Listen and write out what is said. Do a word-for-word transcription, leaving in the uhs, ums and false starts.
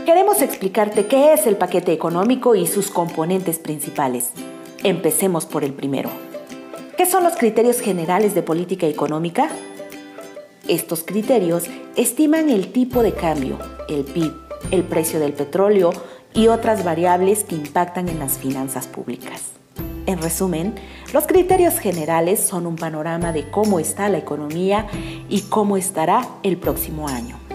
queremos explicarte qué es el paquete económico y sus componentes principales. Empecemos por el primero. ¿Qué son los criterios generales de política económica? Estos criterios estiman el tipo de cambio, el P I B, el precio del petróleo y otras variables que impactan en las finanzas públicas. En resumen, los criterios generales son un panorama de cómo está la economía y cómo estará el próximo año.